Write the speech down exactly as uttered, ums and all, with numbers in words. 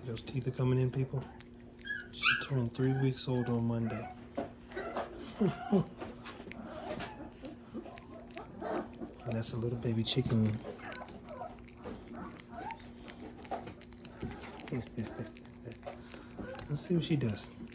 Those teeth are coming in, people. She turned three weeks old on Monday. And that's a little baby chicken. Let's see what she does.